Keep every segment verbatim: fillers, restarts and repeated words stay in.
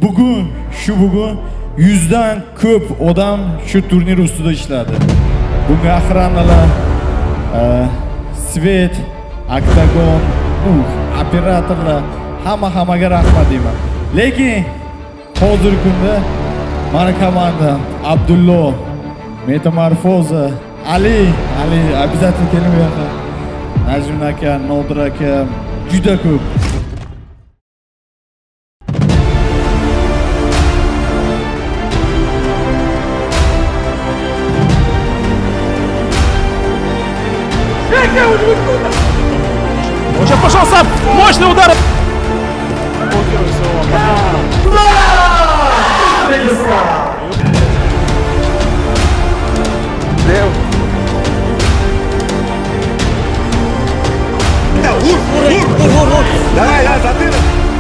bugun shu bugun yuzdan ko'p odam shu turnir ustida ishladi. Bunga охранаlar, Svet, Octagon, operatorlar hamma hammaga rahmat deyman. Lekin hozirgi kunda mana komanda Abdullo, Metamorfoza, Ali, Ali обязательно keling bu yoqqa. Najim aka, Nodir aka juda ko'p. Он сейчас пошел сам! Мощный удар! Давай, да, затылок!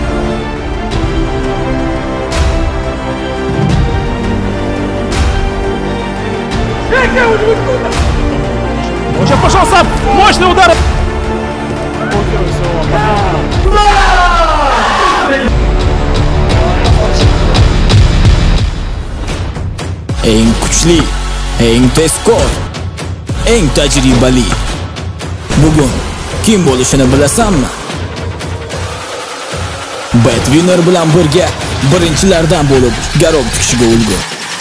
Он сейчас пошел сам! Мощный удар! Eng kuchli, eng tezkor, eng tajribali. Bugun kim bo'lishini bilasanmi? Betwinner bilan birga birinchilardan bo'lib garov tikishiga ulgur.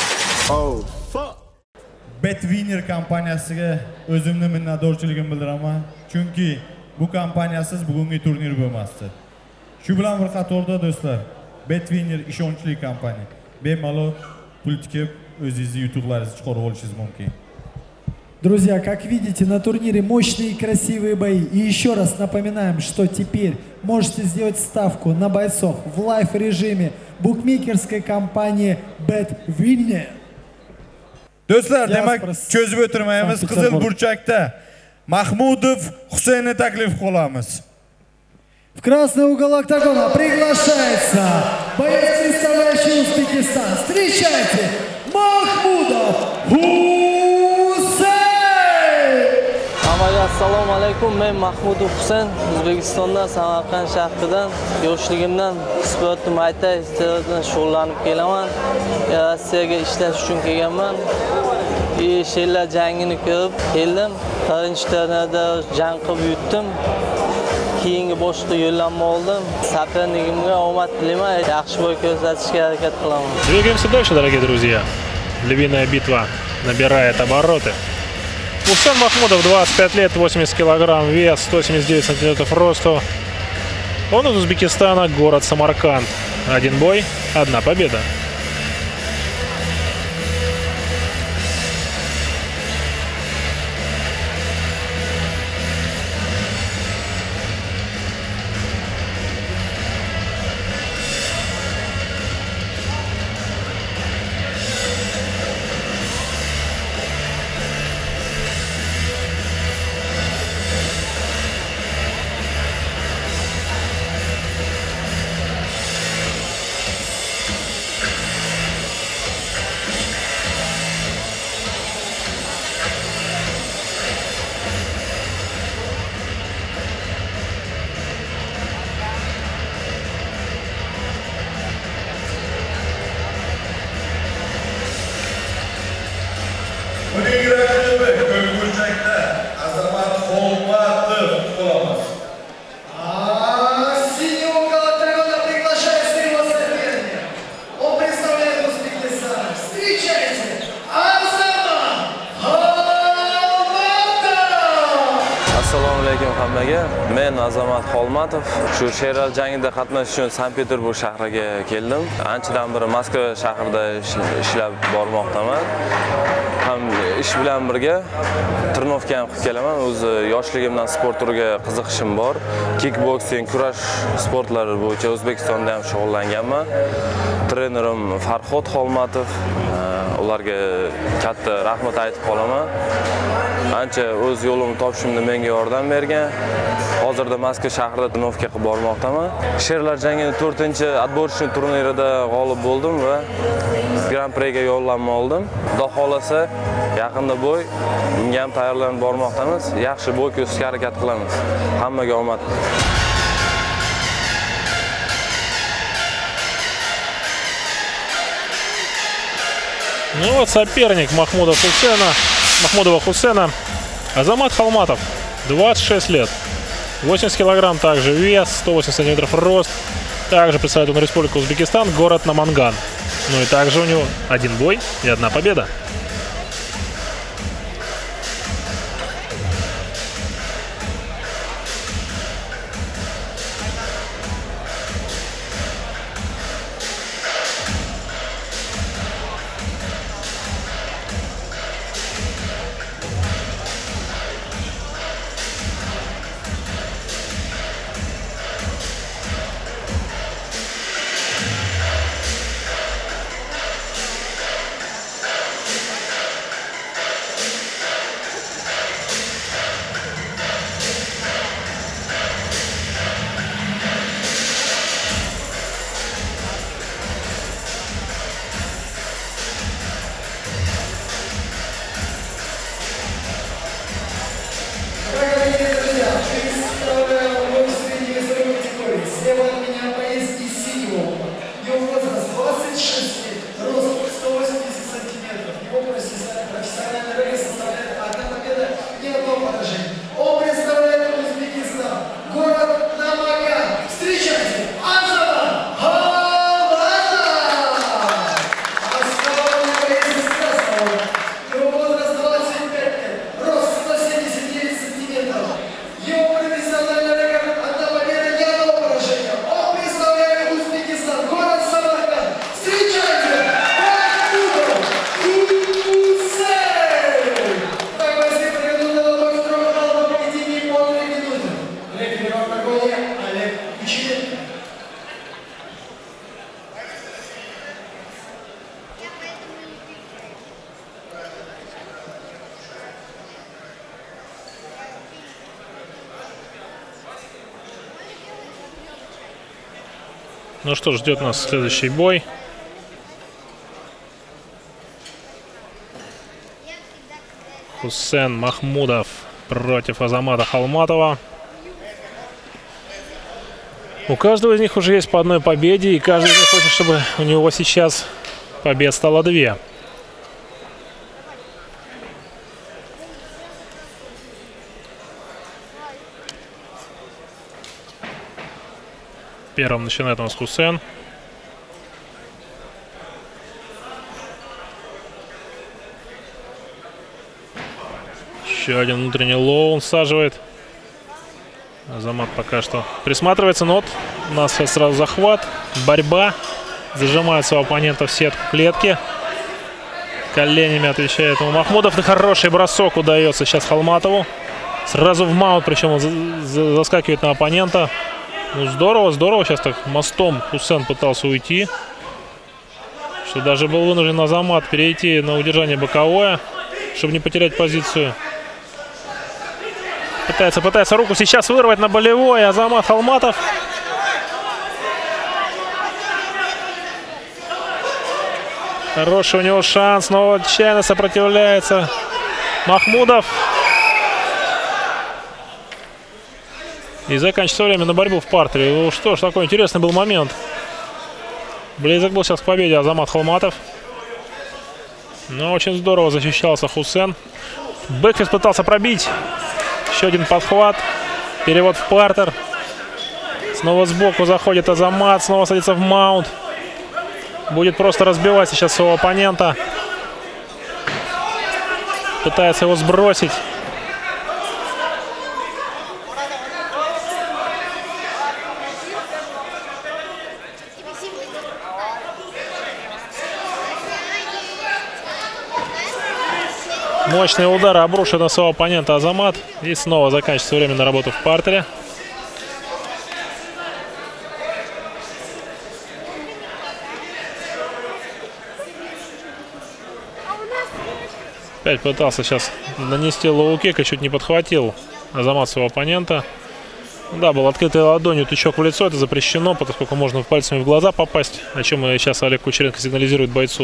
Betwinner kompaniyasiga o'zimni minnatdorchiligimni bildiraman, chunki bu kompaniyasiz bugungi turnir bo'lmasdi. Shu bilan bir qatorda do'stlar, Betwinner ishonchli kompaniya. Bemalol pul tikib o'zingizni yutuqlaringizni chiqarib olishingiz mumkin. Друзья, как видите, на турнире мощные и красивые бои. И еще раз напоминаем, что теперь можете сделать ставку на бойцов в лайв-режиме букмекерской компании Betwinner. Do'stlar, demak, cho'zib o'tirmaymiz. Qizil burchakda Mahmudov Husaynni taklif qilamiz. В красный угол октагона приглашается боец, представляющий Узбекистан. Встречайте, Mahmudov Husayn! Assalomu alaykum. Men Mahmudov Husayn, O'zbekistondan, Samarqand shahridan, yoshligimdan sportni mayta iste'doddan shug'ullanib kelaman. Rossiyaga ishlash uchun kelganman. Sherlar jangini ko'rib keldim. Birinchi turnirda jang qilib yutdim. Keyingi boshqa yo'llanma oldim. Sopernigimga omad tilayman. Yaxshi bo'y ko'rsatishga harakat qilaman. Двигаемся дальше, дорогие друзья. Львиная битва набирает обороты. Усен Махмудов, двадцать пять лет, восемьдесят килограмм вес, сто семьдесят девять сантиметров росту. Он из Узбекистана, город Самарканд. Один бой, одна победа. Assalomu alaykum hammaga. Men Azamat Xolmatov. Shu Sherlar jangida qatnashish uchun Sankt-Peterburg shahriga keldim. Anchadan beri Moskva shahrida ishlab bormoqdaman. Ham ish bilan birga trenovka ham qilib kelaman. O'zi yoshligimdan sport turiga qiziqishim bor. Kickboksing, kurash sportlari bo'yicha O'zbekistonda ham shug'ullanganman. Trenerim Farhod Xolmatov. Ularga katta rahmat aytib qolaman. Ancha o'z yo'limni topishimda menga yordam bergan. Hozirda Moskva shahrida trenovka qilib bormoqdaman. Sherlar jangining to'rtinchi отборочный turnirida g'olib bo'ldim va Grand Prixga yo'llanma oldim. Xudo xolasa, yaqinda bo'y bunga ham tayyorlanib bormoqdamiz. Yaxshi bo'y ko'rsatishga harakat qilamiz. Hammaga omad. Ну вот соперник Махмуда Хусена, Махмудова Хусена, Азамат Холматов, двадцать шесть лет, восемьдесят килограмм также вес, сто восемьдесят сантиметров рост. Также представляет он Республику Узбекистан, город Наманган. Ну и также у него один бой и одна победа. Ну что ж, ждет нас следующий бой. Хусен Махмудов против Азамата Холматова. У каждого из них уже есть по одной победе, и каждый из них хочет, чтобы у него сейчас побед стало две. Первым начинает у нас Хусен. Еще один внутренний лоу он всаживает. Азамат пока что присматривается, но вот у нас сейчас сразу захват, борьба. Зажимает своего оппонента в сетку клетки. Коленями отвечает ему Махмудов. И хороший бросок удается сейчас Холматову. Сразу в маунт, причем он заскакивает на оппонента. Ну здорово, здорово. Сейчас так мостом Хусен пытался уйти. Что даже был вынужден Азамат перейти на удержание боковое, чтобы не потерять позицию. Пытается, пытается руку сейчас вырвать на болевой. Азамат Холматов. Хороший у него шанс, но отчаянно сопротивляется Махмудов. И заканчивается время на борьбу в партере. Ну что ж, такой интересный был момент. Близок был сейчас к победе Азамат Холматов. Но очень здорово защищался Хусен. Бэкфист пытался пробить. Еще один подхват. Перевод в партер. Снова сбоку заходит Азамат. Снова садится в маунт. Будет просто разбивать сейчас своего оппонента. Пытается его сбросить. Мощные удары обрушивает на своего оппонента Азамат. И снова заканчивается время на работу в партере. Опять пытался сейчас нанести лоу-кик и чуть не подхватил Азамат своего оппонента. Да, был открытой ладонью тычок в лицо. Это запрещено, поскольку можно пальцами в глаза попасть. О чем сейчас Олег Кучеренко сигнализирует бойцу.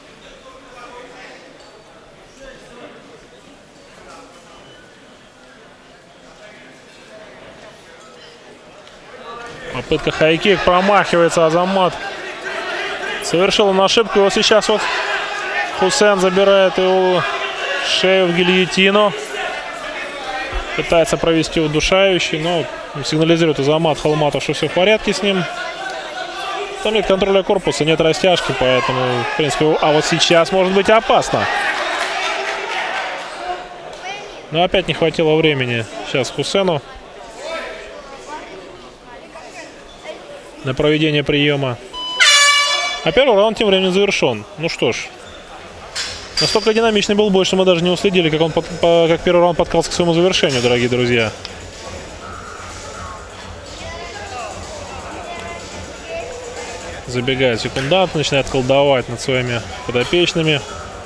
Попытка хай-кик, промахивается Азамат. Совершил он ошибку. И вот сейчас вот Хусен забирает его шею в гильотину. Пытается провести удушающий, но сигнализирует Азамат Холматов, что все в порядке с ним. Там нет контроля корпуса, нет растяжки, поэтому, в принципе, а вот сейчас может быть опасно. Но опять не хватило времени сейчас Хусену на проведение приема. А первый раунд тем временем завершен. Ну что ж, настолько динамичный был бой, что мы даже не уследили, как, он под, по, как первый раунд подкрался к своему завершению, дорогие друзья. Забегает секундант, начинает колдовать над своими подопечными.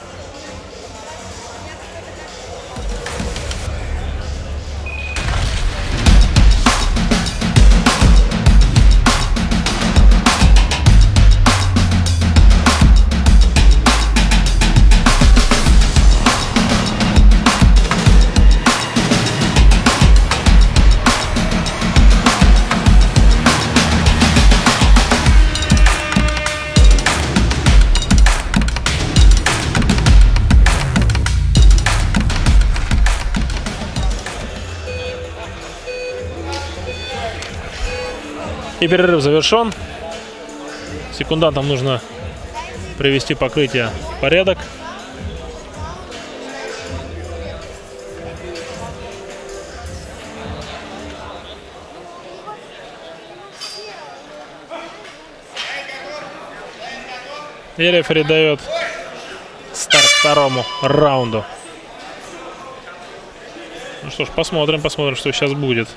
И перерыв завершен. Секундантам нужно привести покрытие в порядок. И рефери дает старт второму раунду. Ну что ж, посмотрим, посмотрим, что сейчас будет.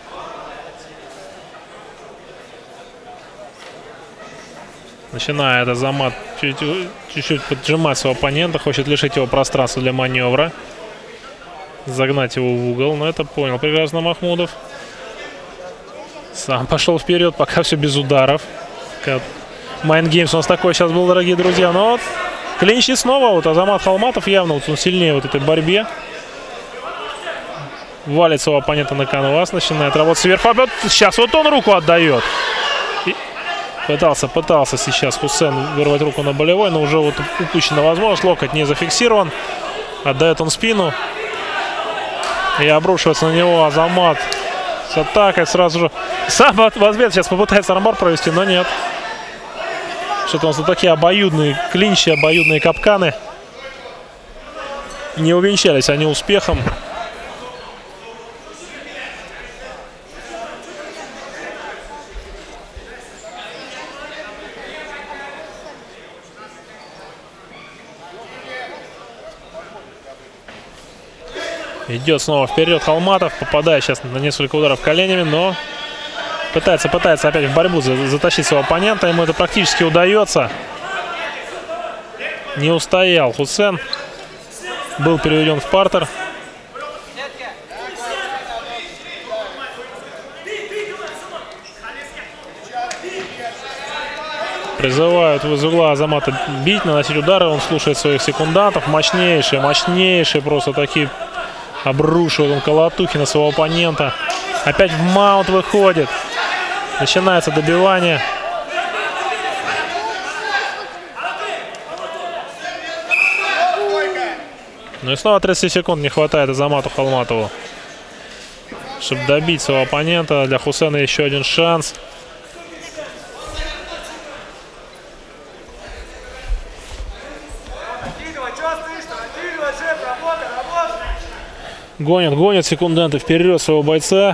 Начинает Азамат чуть-чуть поджимать своего оппонента, хочет лишить его пространства для маневра, загнать его в угол, но это понял прекрасно Махмудов. Сам пошел вперед, пока все без ударов. Mind Games у нас такой сейчас был, дорогие друзья. Но вот клинчи снова. Вот Азамат Холматов явно вот он сильнее вот этой борьбе. Валит своего оппонента на канвас, начинает работать сверху. Сейчас вот он руку отдает. И пытался, пытался сейчас Хусен вырвать руку на болевой, но уже вот упущена возможность. Локоть не зафиксирован. Отдает он спину. И обрушивается на него Азамат с атакой сразу же. Сам в ответ сейчас попытается армбар провести, но нет. Что-то у нас тут такие обоюдные клинчи, обоюдные капканы. Не увенчались они успехом. Идет снова вперед Холматов, попадает сейчас на несколько ударов коленями, но пытается, пытается опять в борьбу затащить своего оппонента. Ему это практически удается. Не устоял Хусен. Был переведен в партер. Призывают из угла Азамата бить, наносить удары. Он слушает своих секундантов. Мощнейшие, мощнейшие просто такие. Обрушивает он колотухи на своего оппонента. Опять в маунт выходит. Начинается добивание. Ну и снова тридцать секунд не хватает Азамату Холматову, чтобы добить своего оппонента. Для Хусена еще один шанс. Гонят, гонят секунданты вперед своего бойца.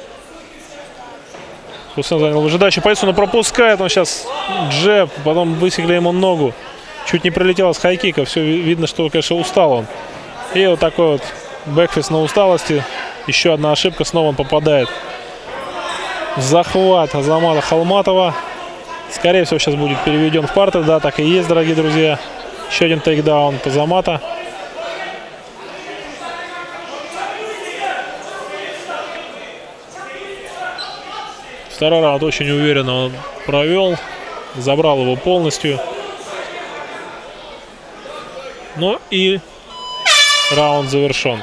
Хусен занял выжидающую позицию, но пропускает он сейчас джеб, потом высекли ему ногу. Чуть не прилетело с хайкика, все видно, что, конечно, устал он. И вот такой вот бэкфист на усталости. Еще одна ошибка, снова он попадает в захват Азамата Холматова. Скорее всего, сейчас будет переведен в партер, да, так и есть, дорогие друзья. Еще один тейкдаун от Азамата. Второй раунд очень уверенно он провел. Забрал его полностью. Ну и раунд завершен.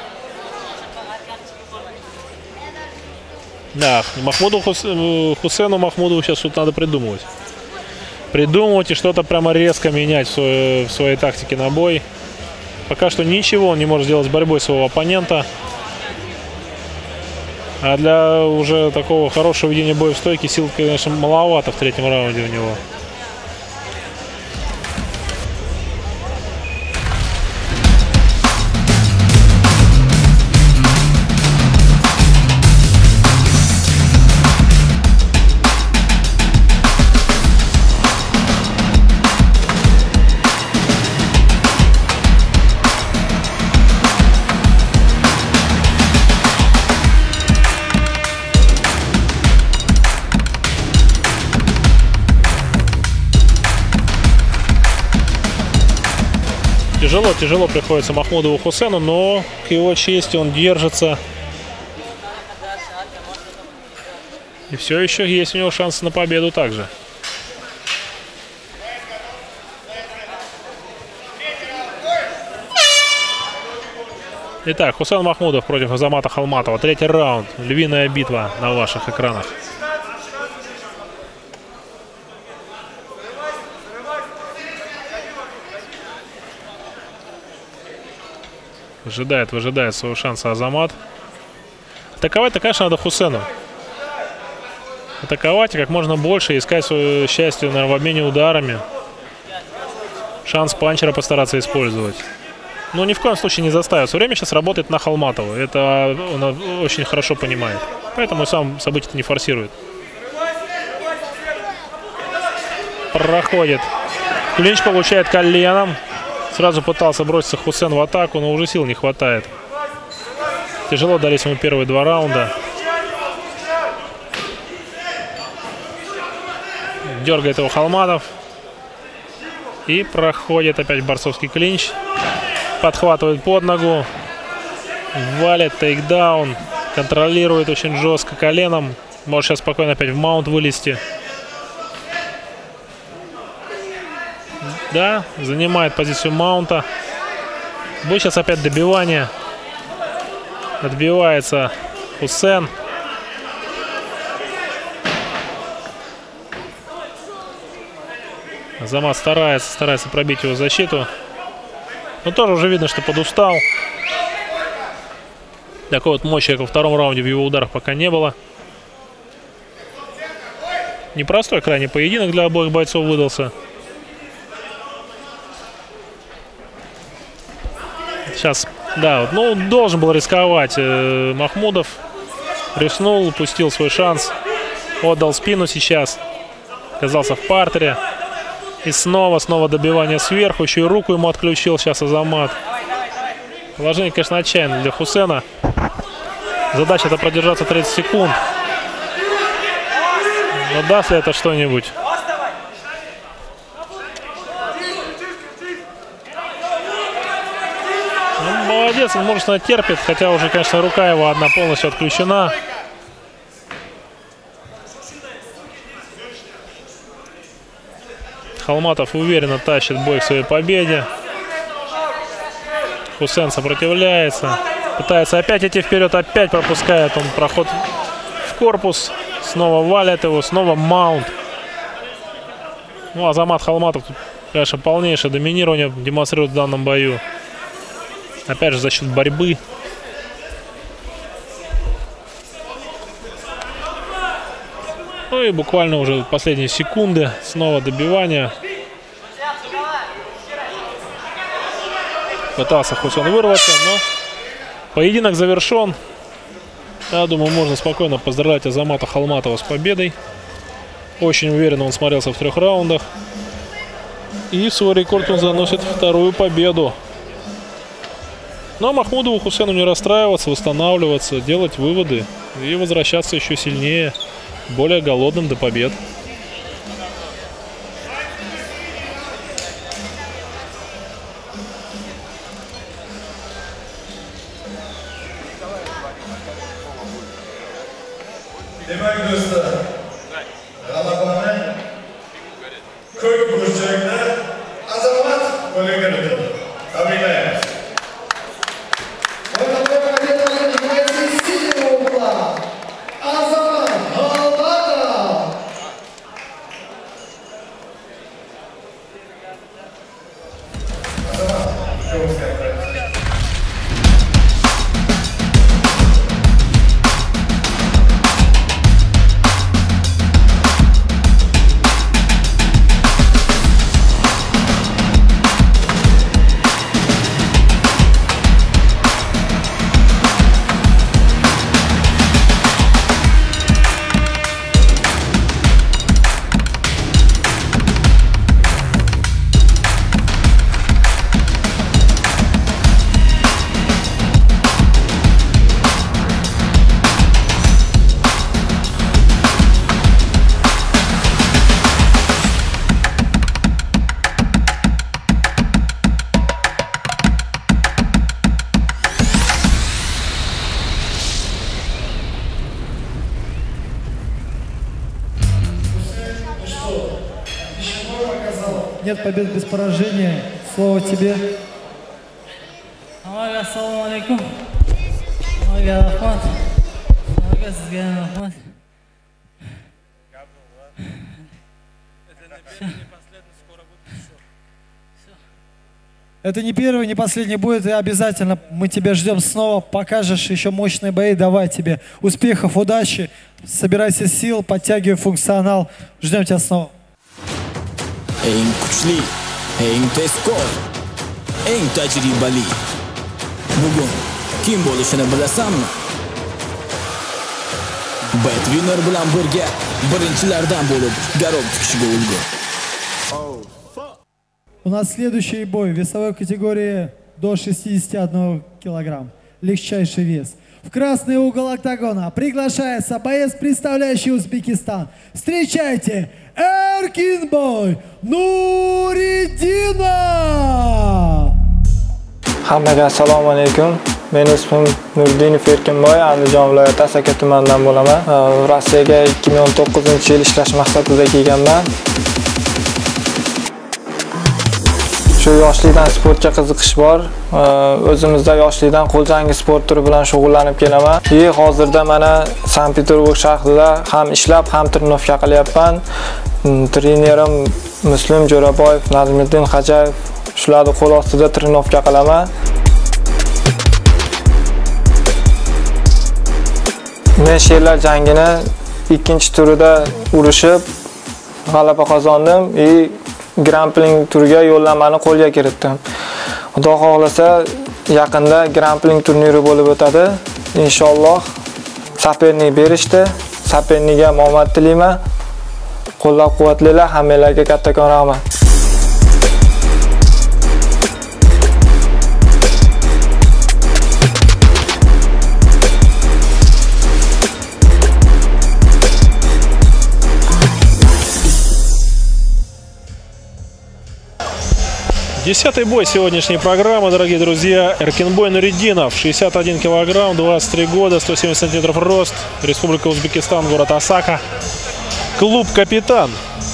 Да, Махмуду Хусену Махмудову сейчас тут надо придумывать. Придумывать и что-то прямо резко менять в своей, в своей тактике на бой. Пока что ничего он не может сделать с борьбой своего оппонента. А для уже такого хорошего ведения боя в стойке сил, конечно, маловато в третьем раунде у него. Тяжело, тяжело приходится Махмудову Хусену, но к его чести он держится. И все еще есть у него шанс на победу также. Итак, Хусен Махмудов против Азамата Холматова. Третий раунд. Львиная битва на ваших экранах. Выжидает, выжидает своего шанса Азамат. Атаковать-то, конечно, надо Хусену. Атаковать и как можно больше, искать свое счастье, наверное, в обмене ударами. Шанс панчера постараться использовать. Но ни в коем случае не заставить. Все время сейчас работает на Холматова. Это он очень хорошо понимает. Поэтому сам события не форсирует. Проходит. Клинч получает коленом. Сразу пытался броситься Хусен в атаку, но уже сил не хватает. Тяжело дались ему первые два раунда. Дергает его Холматов. И проходит опять борцовский клинч. Подхватывает под ногу. Валит тейкдаун. Контролирует очень жестко коленом. Может сейчас спокойно опять в маунт вылезти. Да, занимает позицию маунта. Будет сейчас опять добивание. Отбивается Хусен. Азамат старается, старается пробить его защиту. Но тоже уже видно, что подустал. Такой вот мощи, как во втором раунде, в его ударах пока не было. Непростой крайний поединок для обоих бойцов выдался. Сейчас, да, вот, ну, должен был рисковать э, Махмудов. Рискнул, упустил свой шанс. Отдал спину сейчас. Оказался в партере. И снова, снова добивание сверху. Еще и руку ему отключил сейчас Азамат. Положение, конечно, отчаянно для Хусена. Задача это продержаться тридцать секунд. Но даст ли это что-нибудь? Молодец, он мужественно терпит, хотя уже, конечно, рука его одна полностью отключена. Холматов уверенно тащит бой к своей победе. Хусен сопротивляется. Пытается опять идти вперед, опять пропускает он проход в корпус. Снова валит его, снова маунт. Ну, Азамат Холматов, конечно, полнейшее доминирование демонстрирует в данном бою. Опять же, за счет борьбы. Ну и буквально уже последние секунды. Снова добивание. Пытался Хусен вырваться, но поединок завершен. Я думаю, можно спокойно поздравлять Азамата Холматова с победой. Очень уверенно он смотрелся в трех раундах. И свой рекорд он заносит вторую победу. Но Махмудову Хусену не расстраиваться, восстанавливаться, делать выводы и возвращаться еще сильнее, более голодным до побед. Demek dostlar, g'alabani ko'k burchakda Azamat qo'lga kiritdi. Tabriklaymiz. Азамат Холматов! Azamat, çok güzel. нет побед без поражения. Слово тебе. Assalomu alaykum. Hammaga rahmat. Hammaga sizga rahmat. Это не первый, не последний будет, и обязательно мы тебя ждем снова. Покажешь еще мощные бои. Давай тебе успехов, удачи. Собирайся сил, подтягивай функционал. Ждем тебя снова. Eng kuchli, eng tezkor, eng tajribali. Bugun kim bo'lishini bilasanmi? Betwinner bilan birga birinchilardan bo'lib garov tikishiga ulgur. У нас следующий бой в весовой категории до шестидесяти одного килограмм. Легчайший вес. В красный угол октагона приглашается боец, представляющий Узбекистан. Встречайте, Erkinboy Nuridinov! Hammaga assalomu alaykum. Men ismim Nuridinov Erkinboy, Andijon viloyati Asaka tumanidan bo'laman. Rossiyaga ikki ming o'n to'qqizinchi yil ishlash maqsadida kelganman. Shu yoshlikdan sportga qiziqish bor. O'zimizda yoshlikdan qo'l jangi sport turi bilan shug'ullanib kelaman. И hozirda mana Sankt-Peterburg shahrida ham ishlab, ham trenirovka qilyapman. Trenerim Muslim Jo'raboyev, Nazmiddin Xo'jayev shularni qo'l ostida trenirovka qilaman. Men sherlar jangini ikkinchi turida urishib g'alaba qozondim и Grappling turiga yo'llanmani qo'lga kiritdim. Xudo xohlasa yaqinda grappling turniri bo'lib o'tadi. Inshaalloh sapernik berishdi. Saperniga omad tilayman. Qo'llab-quvvatlanglar, hammalarga kattakon rahmat. Десятый бой сегодняшней программы, дорогие друзья. Эркинбой Нуридинов, шестьдесят один килограмм, двадцать три года, сто семьдесят сантиметров рост. Республика Узбекистан, город Осака. Клуб «Капитан».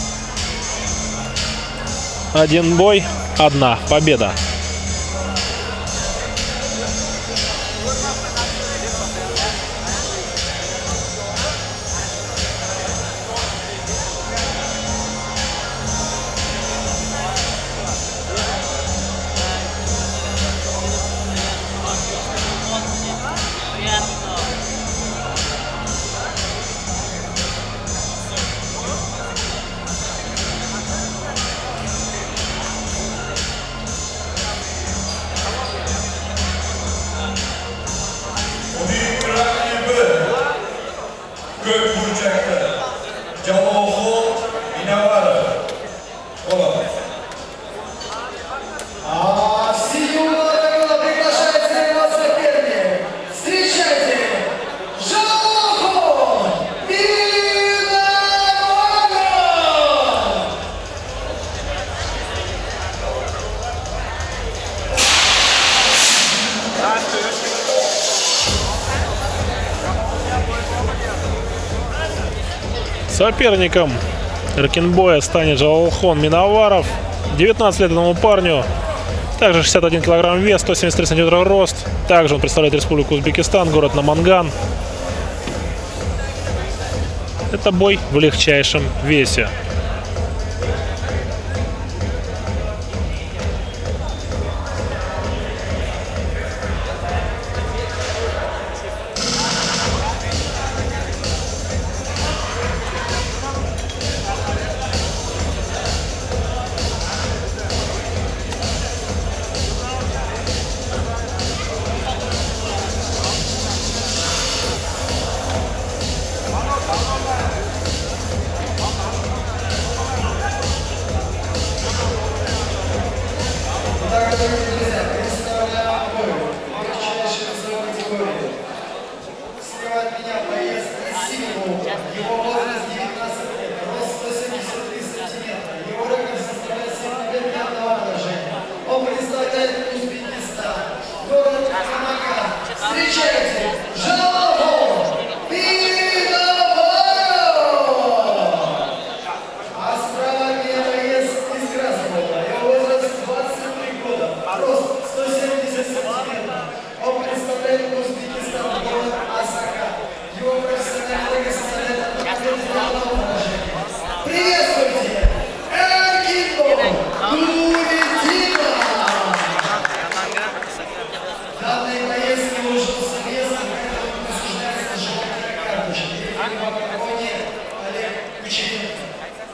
Один бой, одна победа. Соперником Эркинбоя станет Жалалхон Миноваров. девятнадцать лет этому парню. Также шестьдесят один килограмм вес, сто семьдесят три сантиметра рост. Также он представляет Республику Узбекистан, город Наманган. Это бой в легчайшем весе.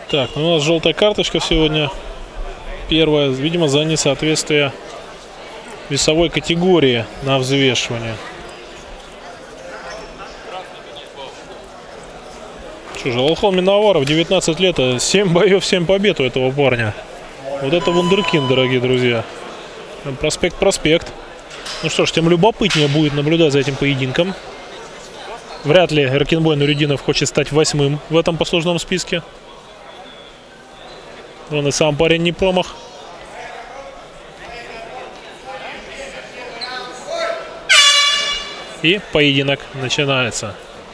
Так, ну у нас желтая карточка сегодня. Первая, видимо, за несоответствие весовой категории на взвешивание. Что же, Алхон Миноваров, девятнадцать лет, семь боев, семь побед у этого парня. Вот это вундеркинд, дорогие друзья. Проспект-проспект. Ну что ж, тем любопытнее будет наблюдать за этим поединком. Вряд ли Эркинбой Нуридинов хочет стать восьмым в этом послужном списке. Он и сам парень не промах. И поединок начинается.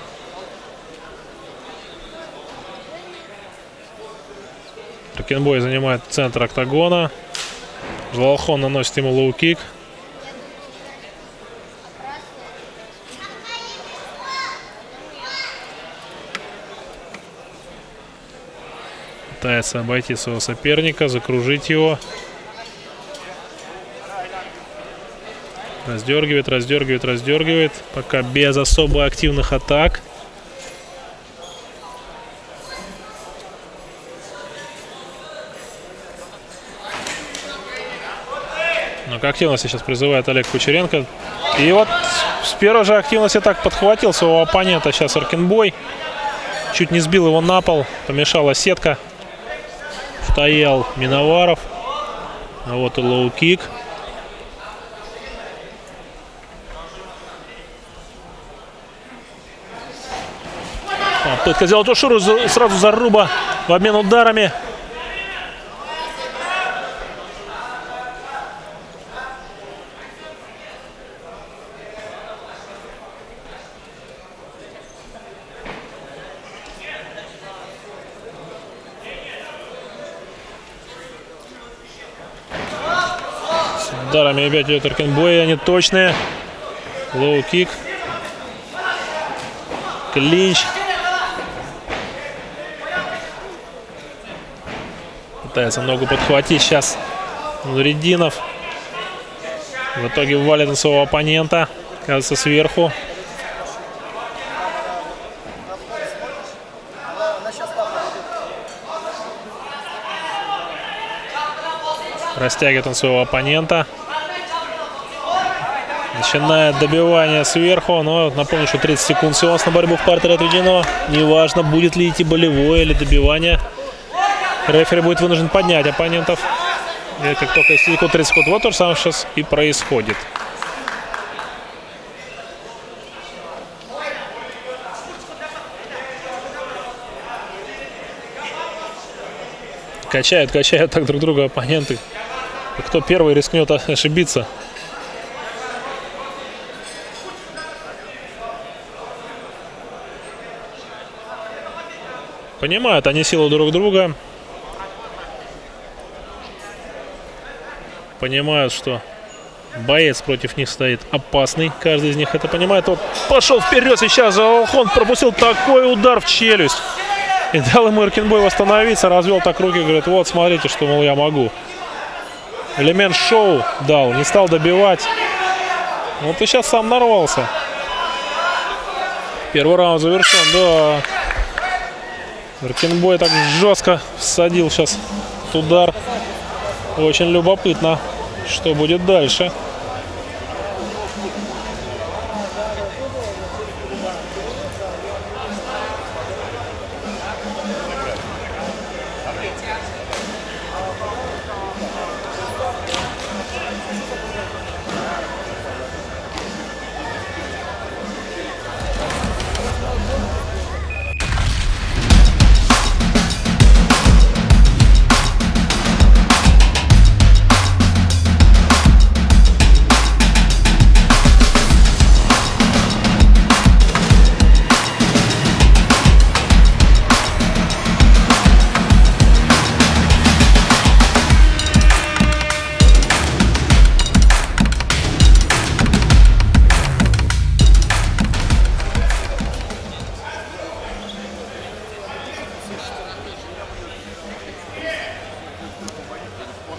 Эркинбой занимает центр октагона. Жалахон наносит ему лоу-кик. Пытается обойти своего соперника, закружить его. Раздергивает, раздергивает, раздергивает. Пока без особо активных атак. Но к активности сейчас призывает Олег Кучеренко. И вот с первой же активности так подхватил своего оппонента сейчас Эркинбой. Чуть не сбил его на пол. Помешала сетка. Стоял Миноваров. А вот и лоу-кик. Попытка сделать ушуру, сразу заруба в обмен ударами. С ударами опять идет Эркинбой, они точные. Лоу-кик. Клинч. Пытается ногу подхватить сейчас Нуридинов. В итоге валит на своего оппонента. Кажется, сверху. Растягивает он своего оппонента. Начинает добивание сверху. Но напомню, что тридцать секунд всего на борьбу в партере отведено. Неважно, будет ли идти болевое или добивание. Рефери будет вынужден поднять оппонентов. И как только истекут тридцать секунд, вот то же самое сейчас и происходит. Качают, качают так друг друга оппоненты. И кто первый рискнет ошибиться? Понимают они силу друг друга. Понимают, что боец против них стоит опасный. Каждый из них это понимает. Вот пошел вперед сейчас. Жалахон пропустил такой удар в челюсть. И дал ему Эркинбой восстановиться. Развел так руки. Говорит, вот смотрите, что, мол, я могу. Элемент шоу дал. Не стал добивать. Вот и сейчас сам нарвался. Первый раунд завершен. Да. Эркинбой так жестко всадил сейчас удар. Очень любопытно, что будет дальше.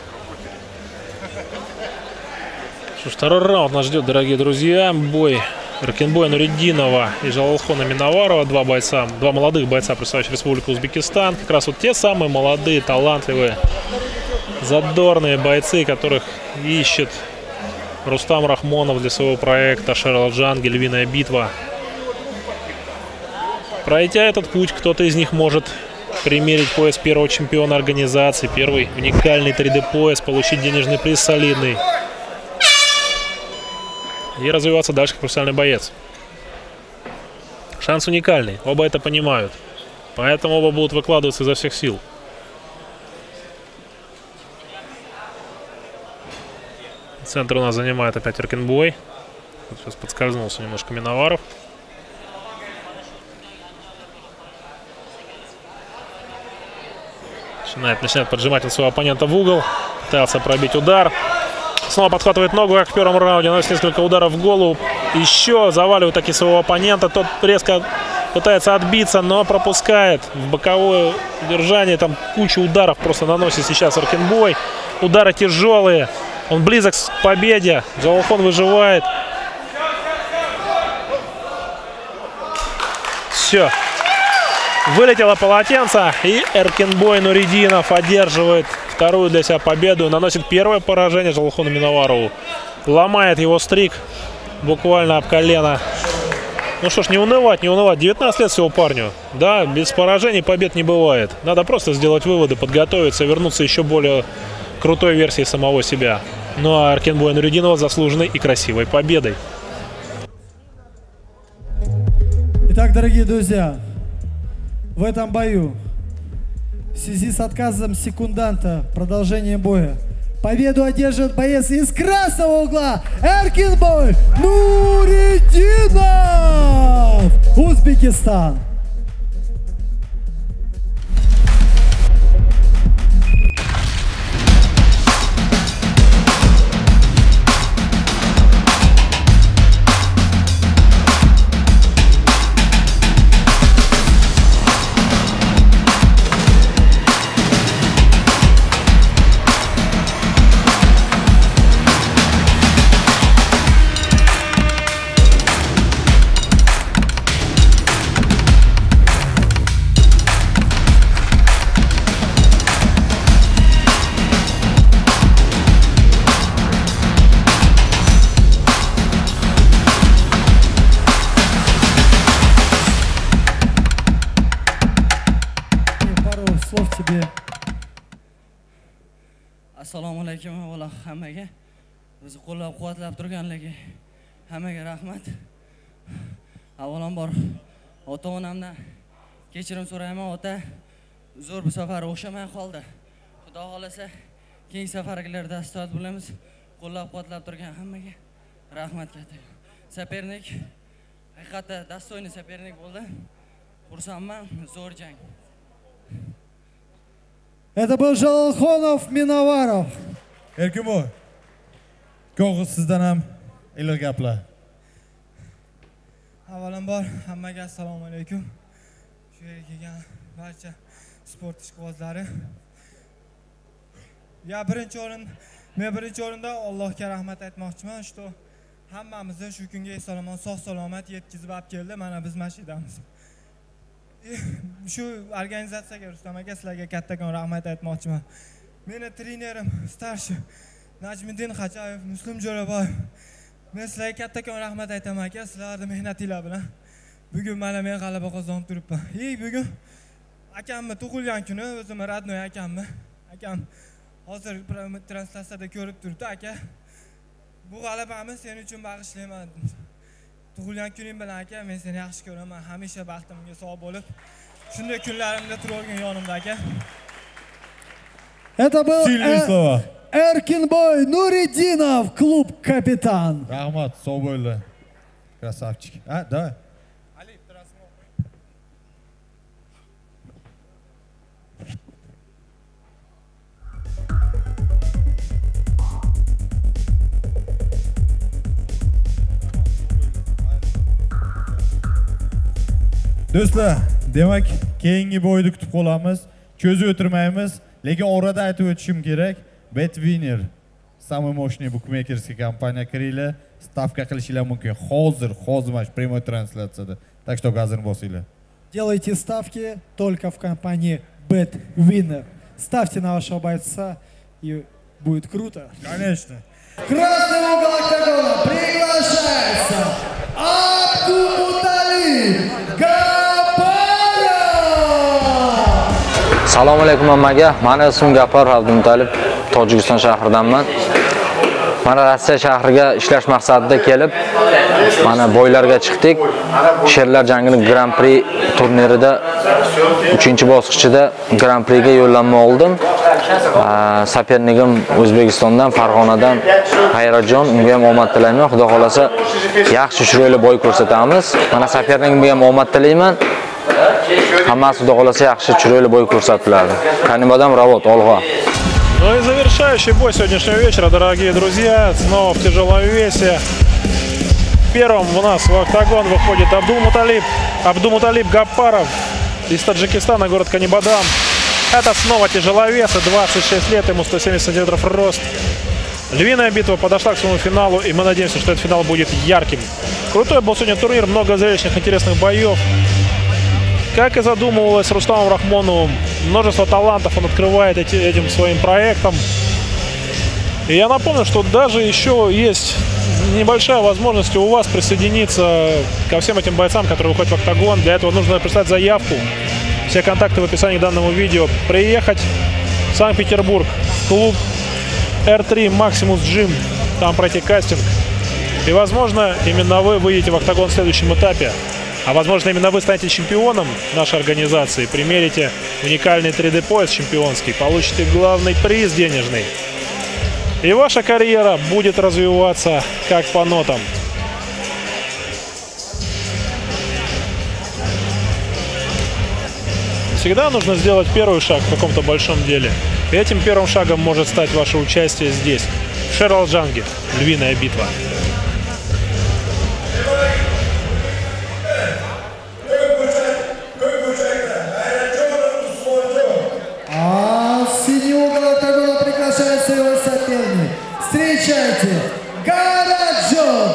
Второй раунд нас ждет, дорогие друзья. Бой Эркинбоя Нуриддинова и Жалалхона Миноварова, два бойца, два молодых бойца, представляющих Республику Узбекистан. Как раз вот те самые молодые, талантливые, задорные бойцы, которых ищет Рустам Рахмонов для своего проекта Шер Ал-Джанги «Львиная битва». Пройдя этот путь, кто-то из них может примерить пояс первого чемпиона организации, первый уникальный три дэ пояс, получить денежный приз солидный и развиваться дальше как профессиональный боец. Шанс уникальный, оба это понимают, поэтому оба будут выкладываться изо всех сил. Центр у нас занимает опять Эркинбой. Сейчас подскользнулся немножко Миноваров. Начинает, начинает поджимать своего оппонента в угол. Пытался пробить удар. Снова подхватывает ногу, как в первом раунде. Наносит несколько ударов в голову. Еще заваливает таки своего оппонента. Тот резко пытается отбиться, но пропускает в боковое удержание. Там кучу ударов просто наносит сейчас Эркинбой. Удары тяжелые. Он близок к победе. Жалалхон выживает. Все. Вылетело полотенце. И Эркинбой Нуриддинов одерживает вторую для себя победу. Наносит первое поражение Жалалхону Миноварову. Ломает его стрик буквально об колено. Ну что ж, не унывать, не унывать. девятнадцать лет всего парню. Да, без поражений побед не бывает. Надо просто сделать выводы, подготовиться, вернуться еще более крутой версии самого себя. Ну а Эркинбой Нуриддинова заслуженной и красивой победой. Итак, дорогие друзья, в этом бою в связи с отказом секунданта продолжение боя победу одерживает боец из красного угла Эркинбой Нуриддинов, Узбекистан. Assalomu alaykum avvalo hammaga. Bizni qo'llab-quvvatlab turganlarga hammaga rahmat. Avvalambor ota-onamdan kechirim so'rayman. Ota zo'r bir safar o'xshamay qoldi. Xudo xolasa keyingi safarlarda ustod bo'lamiz. Qo'llab-quvvatlab turgan hammaga rahmat katta. Sapernik haqiqatda dastoyni sapernik bo'ldi. Xursandman, zo'r jang. Это был Жалалхонов Миноваров. Erkinboy, ko'g'iz sizdan ham iliq gaplar. Avvalambor hammaga assalomu alaykum. Shu yerga kelgan barcha sport ishqibozlari. Ya birinchi o'rin, men birinchi o'rinda Allohga rahmat aytmoqchiman. Shu hammamizni shu kunga eson-omon, sog'-salomat yetkazib olib keldi. Mana biz mashidamiz. Shu organizatsiyaga Rustam aka sizlarga kattakon rahmat aytmoqchiman. Meni trenerim starshi Najmiddin Xachayev, Muslim Jo'raboyev. Men sizlarga kattakon rahmat aytaman aka, sizlarning mehnatinglar bilan bugun mana men g'alaba qozonib turibman. Ey bugun akamni tug'ilgan kuni, o'zim radnoy akamni. Akam hozir translyatsiyada ko'rib turibdi aka. Bu g'alabamni sen uchun bag'ishlayman. Tug'ilgan kuning bilan aka, men seni yaxshi ko'raman. Hamisha baxtimga sog' bo'lib, shunday kunlarimda turgan yonimda aka. Это был э Эркинбой Нуриддинов, клуб «Капитан». Rahmat, sog' bo'ldi. Красавчик. А, давай. Do'stlar, demak, keyingi bo'yni kutib qolamiz. Ko'zi o'tirmaymiz, lekin orada aytib o'tishim kerak. Betwinner самый мощный букмекерский компания kiringlar, stavka qilishinglar mumkin. Hozir, hozir mana прямой трансляцияда. Так что gazir bosinglar. Делайте ставки только в компании BetWinner. Ставьте на вашего бойца, и будет круто. Конечно. Красный угол октагона приглашается Abdumutallib Gapparov. Assalomu alaykum hammaga. Meni ismim Gapparov Abdumutallib, Tojikiston shahridanman. Mana Rossiya shahriga ishlash maqsadida kelib, mana bo'ylarga chiqdik. Sherlar jangining Grand Prix turnirida uchinchi bosqichida Grand Prixga yo'llanma oldim. Saperligim O'zbekistondan, Farg'onadan G'ayratjon, unga ham omad tilayman. Xudo xolasa yaxshi chiroyli bo'y ko'rsatamiz. Mana saperligimga ham omad tilayman. Hammasi xudo xolasa yaxshi chiroyli bo'y ko'rsatiladi. Kanimadan Ravot Olg'a. Ну и завершающий бой сегодняшнего вечера, дорогие друзья, снова в тяжелом весе. Первым у нас в октагон выходит Абдумуталиб, Абдумуталиб Гаппаров из Таджикистана, город Канибадан. Это снова тяжеловесы, двадцать шесть лет, ему сто семьдесят сантиметров рост. Львиная битва подошла к своему финалу, и мы надеемся, что этот финал будет ярким. Крутой был сегодня турнир, много зрелищных, интересных боев. Как и задумывалось Рустамом Рахмоновым, множество талантов он открывает эти, этим своим проектом. И я напомню, что даже еще есть небольшая возможность у вас присоединиться ко всем этим бойцам, которые выходят в октагон. Для этого нужно прислать заявку. Все контакты в описании к данному видео. Приехать в Санкт-Петербург, в клуб эр три Maximus Gym, там пройти кастинг. И, возможно, именно вы выйдете в октагон в следующем этапе. А возможно, именно вы станете чемпионом нашей организации, примерите уникальный три дэ пояс чемпионский, получите главный приз денежный. И ваша карьера будет развиваться как по нотам. Всегда нужно сделать первый шаг в каком-то большом деле. И этим первым шагом может стать ваше участие здесь, в Шер-Ал-Джанге, львиная битва. Встречайте, G'ayratjon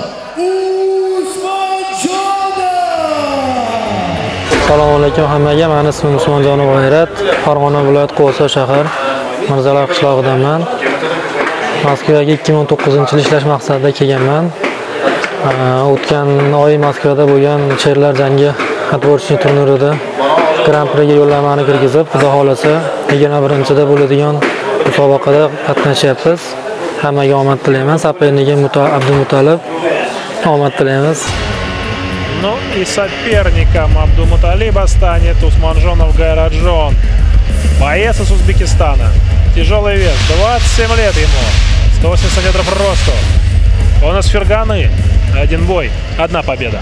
Usmonjonov. Assalomu alaykum hammaga. Meni ismim Usmonjonov G'ayrat. Farg'ona viloyati Qo'sa shahar Mirzalar qishlog'idanman. Moskvaga ikki ming o'n to'qqizinchi yil ishlash maqsadida kelganman. O'tgan oy Moskvada bo'lgan Sherlar jangi отборочный turnirida Grand Prixga yo'llanmani kirgizib, xudo xolasa yigirma birinchida bo'ladigan musobaqada qatnashyapmiz. Hammaga omad tilayman. Saperligim Abdumutallib. Omad tilaymiz. Ну и соперником Абдумуталиба станет Усманжонов Г'айратjon, боец из Узбекистана. Тяжелый вес, двадцать семь лет ему, сто восемьдесят сантиметров росту. Он из Ферганы. Один бой, одна победа.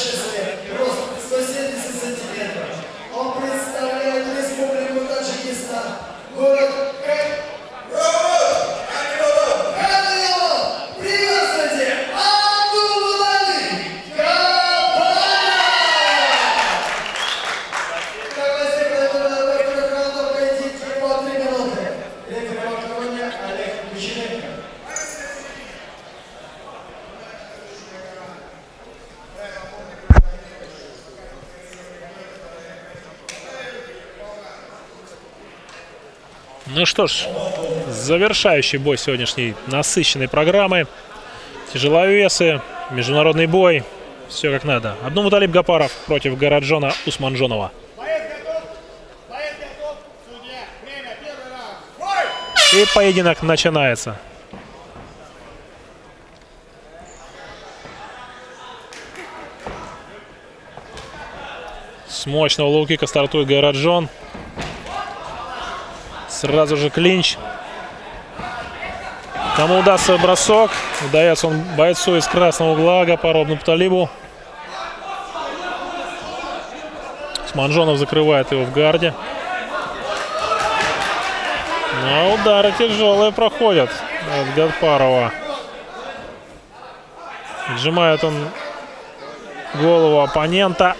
шествие, рост сто семьдесят сантиметров. Он представляет Республику Таджикистан, город Камилов. Приветствуйте, Абдулвали Капанов! Как возникла эта раунда поединки по три минуты. Рефери Олег Мичиненко. Ну что ж, завершающий бой сегодняшней насыщенной программы. Тяжеловесы, международный бой. Все как надо. Абдулмуталиб Гапаров против Гораджона Усманжонова. И поединок начинается. С мощного лоу-кика стартует Гораджон. Сразу же клинч. Кому удастся бросок? Удается он бойцу из красного угла Гапарову Абдулмуталибу. Усманжонов закрывает его в гарде. Но удары тяжелые проходят от Гапарова. Сжимает он голову оппонента.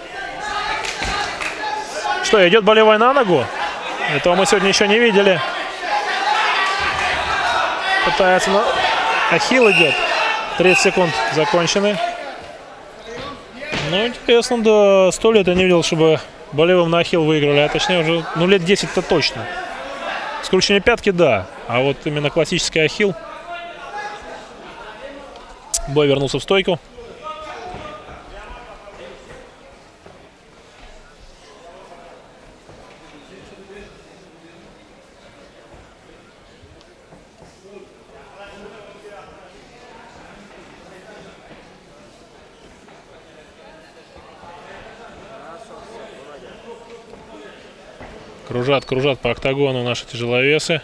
Что, идет болевой на ногу? Этого мы сегодня еще не видели. Пытается на... Ахилл идет. тридцать секунд закончены. Ну, интересно, да, сто лет я не видел, чтобы болевым на ахилл выиграли. А точнее уже, ну, лет десять-то точно. Скручивание пятки, да. А вот именно классический ахилл. Бой вернулся в стойку. Кружат, кружат по октагону наши тяжеловесы.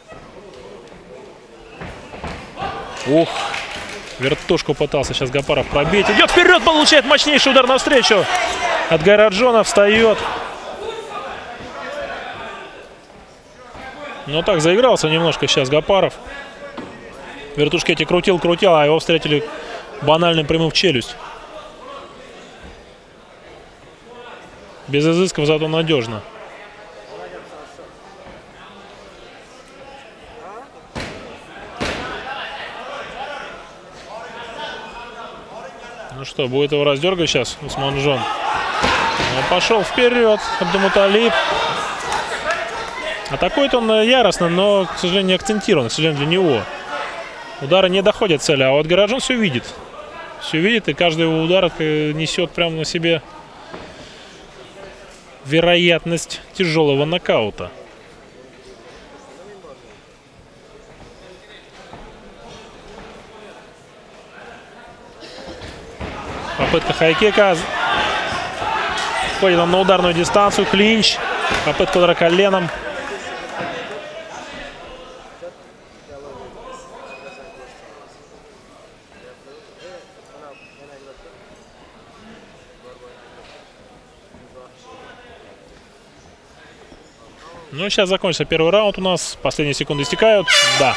Ух, вертушку пытался сейчас Гапаров пробить. Идет вперед, получает мощнейший удар навстречу. От Гораджона встает. Ну так, заигрался немножко сейчас Гапаров. Вертушки эти крутил, крутил, а его встретили банальным прямым в челюсть. Без изысков, зато надежно. Ну что, будет его раздергать сейчас Усманжон. Ну, пошел вперед Абдулмуталиб. Атакует он яростно, но, к сожалению, не акцентирован. К сожалению, для него. Удары не доходят цели, а вот Гораджон все видит. Все видит, и каждый его удар несет прямо на себе вероятность тяжелого нокаута. Попытка хайкика. Входит он на ударную дистанцию. Клинч. Попытка удара коленом. Ну, сейчас закончится первый раунд у нас. Последние секунды истекают. Да.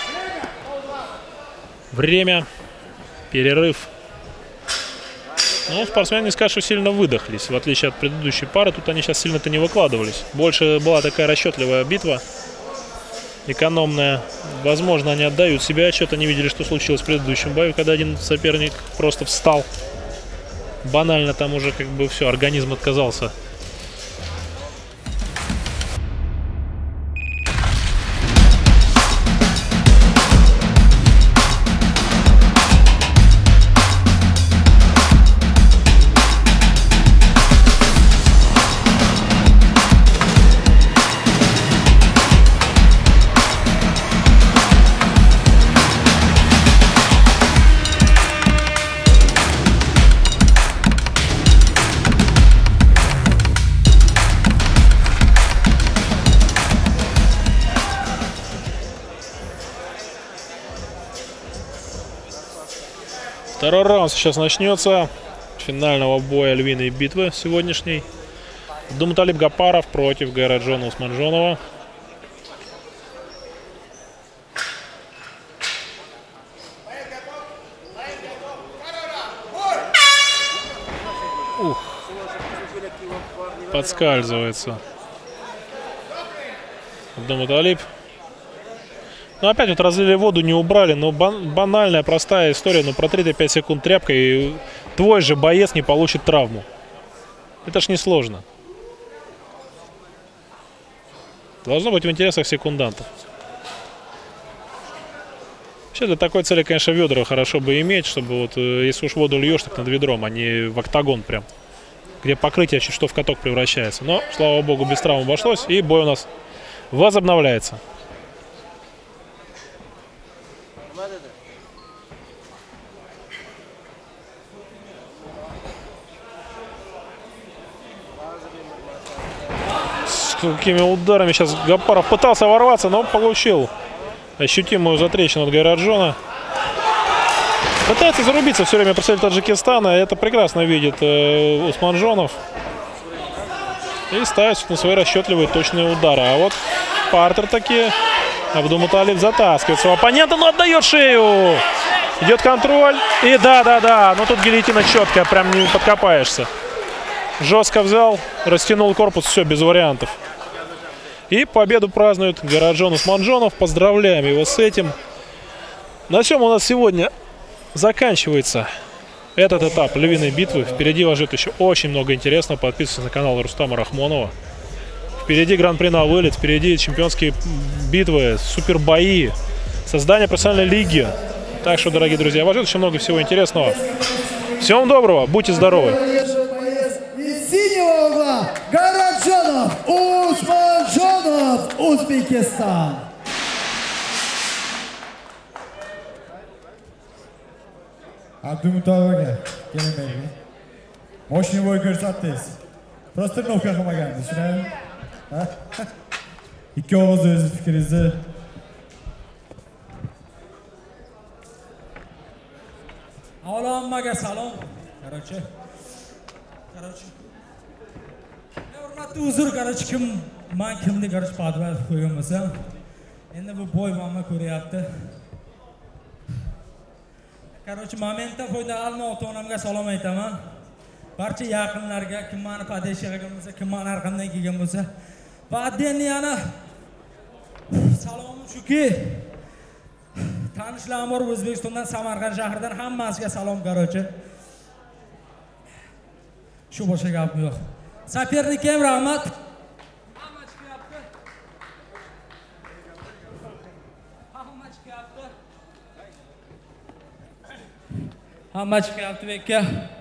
Время. Перерыв. Ну, спортсмены не скажут, что сильно выдохлись. В отличие от предыдущей пары, тут они сейчас сильно-то не выкладывались. Больше была такая расчетливая битва. Экономная. Возможно, они отдают себе отчет. Они видели, что случилось в предыдущем бою, когда один соперник просто встал. Банально там уже как бы все, организм отказался. Второй раунд сейчас начнется. финального боя львиной битвы сегодняшней. Думуталип Гапаров против Гайраджона Усманжонова. Ух. Подскальзывается Думуталип. Ну опять вот разлили воду, не убрали. Но бан банальная, простая история. Но протрите пять секунд тряпкой, и твой же боец не получит травму. Это ж не сложно. Должно быть в интересах секундантов. Вообще для такой цели, конечно, ведра хорошо бы иметь, чтобы вот, если уж воду льешь, так над ведром, а не в октагон прям, где покрытие чуть что в каток превращается. Но, слава богу, без травм обошлось, и бой у нас возобновляется. С какими ударами сейчас Гапаров пытался ворваться, но получил ощутимую затрещину от Гайраджона. Пытается зарубиться все время представитель Таджикистана. Это прекрасно видит э, Усманжонов. И ставит на свои расчетливые точные удары. А вот партер таки Абдумуталип затаскивает своего оппонента, но отдает шею. Идет контроль. И да-да-да, но тут гильотина четкая, прям не подкопаешься. Жестко взял, растянул корпус, все, без вариантов. И победу празднует Гайраджон Усманжонов. Поздравляем его с этим. На чем у нас сегодня заканчивается этот этап львиной битвы. Впереди вас ждет еще очень много интересного. Подписывайтесь на канал Рустама Рахмонова. Впереди гран-при на вылет, впереди чемпионские битвы, супербои, создание профессиональной лиги. Так что, дорогие друзья, вас ждет еще много всего интересного. Всего вам доброго, будьте здоровы. Из синего угла Гайраджонов Усманжонов, Узбекистан. Abdumutaloga kelmaydi. Moshina bo'y ko'rsatdingiz. Prostanovka qilmagandi, tushunarli? Ha? Ikki og'iz o'z fikringizni. Avvalo hammaga salom. Qarochi. Qarochi. Hurmatli uzr, qarochi kim men kimni qarochi podval qo'ygan bo'lsam, endi bu boy mamma ko'ryapti. Qarochi momentda foydalanib ota-onamga salom aytaman. Barcha yaqinlarga, kim meni padesha qilgan bo'lsa, kim meni arqamdan kelgan bo'lsa, va endi yana salomim shuki, tanishlarim bor O'zbekistondan, Samarqand shahridan, hammasiga salom qarochi. Shu boshqa gap yo'q. Sapernikka ham rahmat. Hamma chiqyapti. Hamma chiqyapti. Hamma chiqyapti bekka.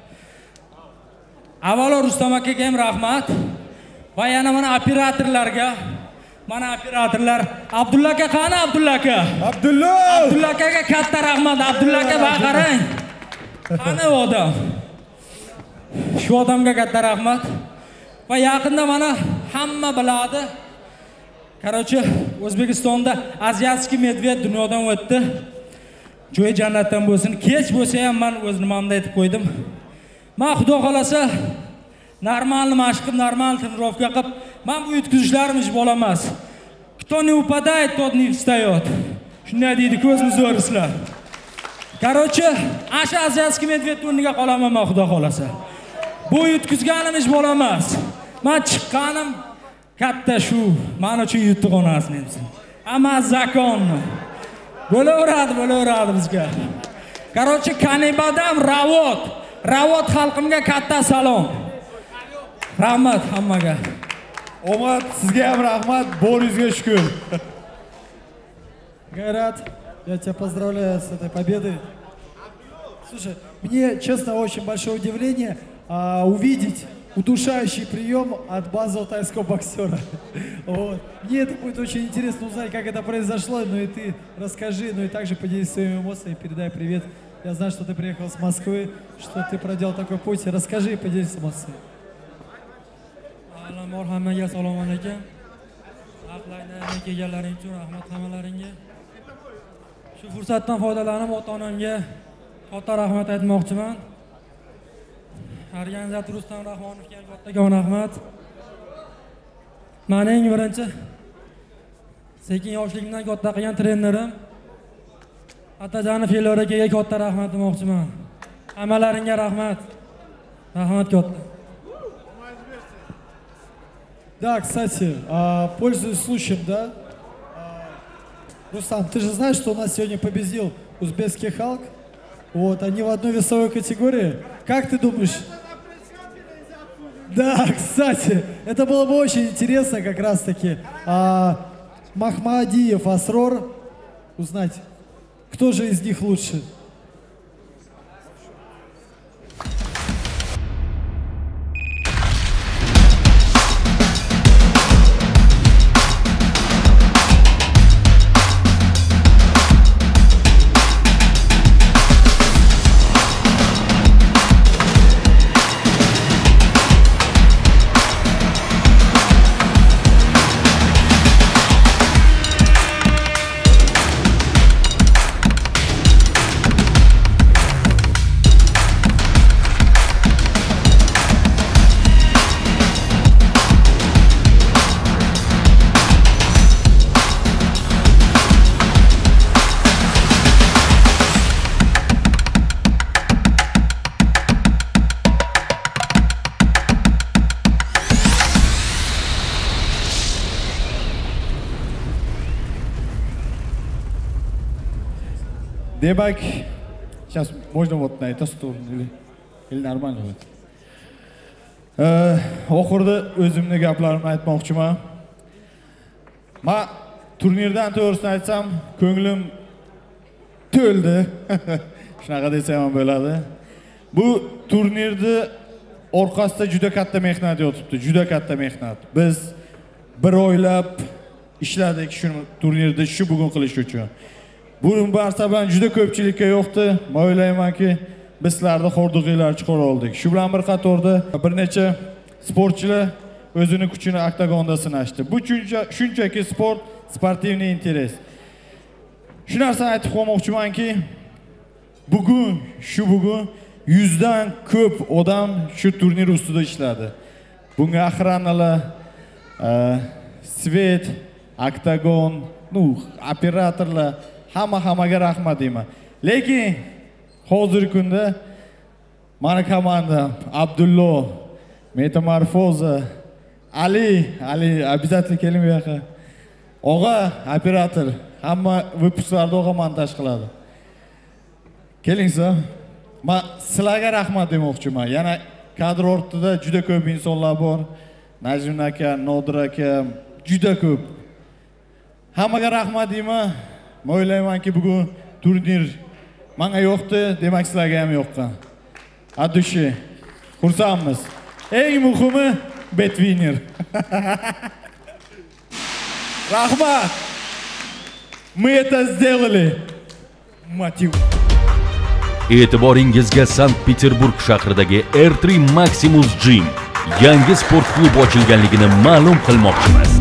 Avvalo Rustam akaga ham rahmat. Va yana mana operatorlarga, mana operatorlar, Abdulla aka qani Abdulla aka? Abdulla! Abdulla akaga katta rahmat. Abdulla aka baqarang. Qani u odam? Shu odamga katta rahmat. Va yaqinda mana hamma biladi. Qarochi O'zbekistonda Aziyatskiy medved dunyodan o'tdi. Joy jannatdan bo'lsin. Kech bo'lsa ham men o'z nimamda aytib qo'ydim. Men Xudo xolasa normalni mashq qilib, normal trenirovka qilib, men bu yutkizishlarim ish bo'lamas. Кто не упадает, тот не встает. Shunday deydi ko'zimiz o'rislar. Qarochi, asha Aziyatskiy medved o'rniga qolaman men Xudo xolasa. Bu yutkizganim ish bo'lamas. Men chiqqanim katta shu. Men uchun yutuq onasini endi. Ammo zakonni. Bo'laveradi, bo'laveradi bizga. Qarochi Kanibadam Ravot. Ravot xalqimga katta salom. Rahmat hammaga. Omad, sizga ham rahmat, boringizga shukr. Гайрат, я тебя поздравляю с этой победой. Слушай, мне, честно, очень большое удивление а, увидеть удушающий прием от базового тайского боксера. Вот. Мне это будет очень интересно узнать, как это произошло. Ну и ты расскажи, ну и также поделись своими эмоциями, передай привет. Я знаю, что ты приехал с Москвы, что ты проделал такой путь. Расскажи и поделись эмоциями. Avvalambor hammaga salom alaykum. Aqlaydan kelganlaring uchun rahmat hammalaringga. Shu fursatdan foydalanib ota-onamga katta rahmat aytmoqchiman. Organizator Rustam Rahmonovga kattakon rahmat. Meni eng birinchi sekin yoshligimdan katta qilgan trenerim Atajonov Elyor akaga katta rahmat demoqchiman. Hammalaringga rahmat. Rahmat katta. Да, кстати, а, пользуясь случаем, да, а, Рустам, ты же знаешь, что у нас сегодня победил узбекский Халк? Вот, они в одной весовой категории. Как ты думаешь? Да, кстати, это было бы очень интересно как раз-таки. А, Махмадиев, Асрор, узнать, кто же из них лучше? Дебак, сейчас можно вот на эту сторону или, или нормально будет. Oxirda o'zimni gaplarimni aytmoqchiman. Men turnirdan to'g'risini aytsam, ko'nglim to'ldi. Shunaqa desam ham bo'ladi. Bu turnirni orqasida juda katta mehnat yotibdi, juda katta mehnat. Biz bir oylab ishladik shu turnirda shu bugun qilish uchun. Bu barcha bilan juda ko'pchilikka yo'qdi. Men o'ylaymanki, biz sizlarni xo'rdig'inglar chiqara oldik. Shu bilan bir qatorda bir necha sportchilar o'zini kuchini oktagonda sinashdi. Bu shunchaki sport, sportivniy interes. Shu narsani aytib qo'ymoqchimanki, bugun, shu bugun yuzdan ko'p odam shu turnir ustida ishladi. Bunga охранаlar, svet, oktagon, ну, operatorlar hamma hammaga rahmat deyman. Lekin hozirgi kunda mani komandam Abdullo, Metamorfoza, Ali, Ali обязательно keling bu yoqqa. Og'a operator, hamma выпускlarda og'a montaj qiladi. Kelingsa, men sizlarga rahmat demoqchiman. Yana kadr ortida juda ko'p insonlar bor. Najim aka, Nodir aka, juda ko'p. Hammaga rahmat deyman. Men o'ylaymanki, bugun turnir menga yo'qdi, demak sizlarga ham yo'qqan. Adushi, xursandmiz. Eng muhimi betwinner. Rahmat. Мы это сделали. Мотив. E'tiboringizga Sankt-Peterburg shahridagi R три Maximus Gym yangi sport klub ochilganligini ma'lum qilmoqchimiz.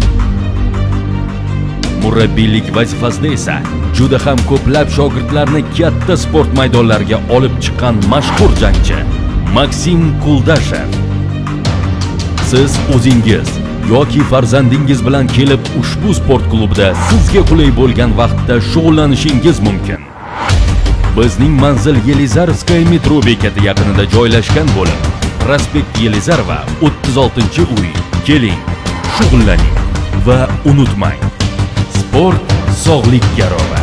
Murabbiylik vazifasida esa juda ham ko'plab shogirdlarni katta sport maydonlariga olib chiqqan mashhur jangchi Maksim Kuldashev. Siz o'zingiz yoki farzandingiz bilan kelib ushbu sport klubida sizga qulay bo'lgan vaqtda shug'ullanishingiz mumkin. Bizning manzil Yelizarskaya metro bekati yaqinida joylashgan bo'lib, Prospekt Yelizarova o'ttiz oltinchi uy. Keling, shug'ullaning va unutmang. Sport sog'lik garovi.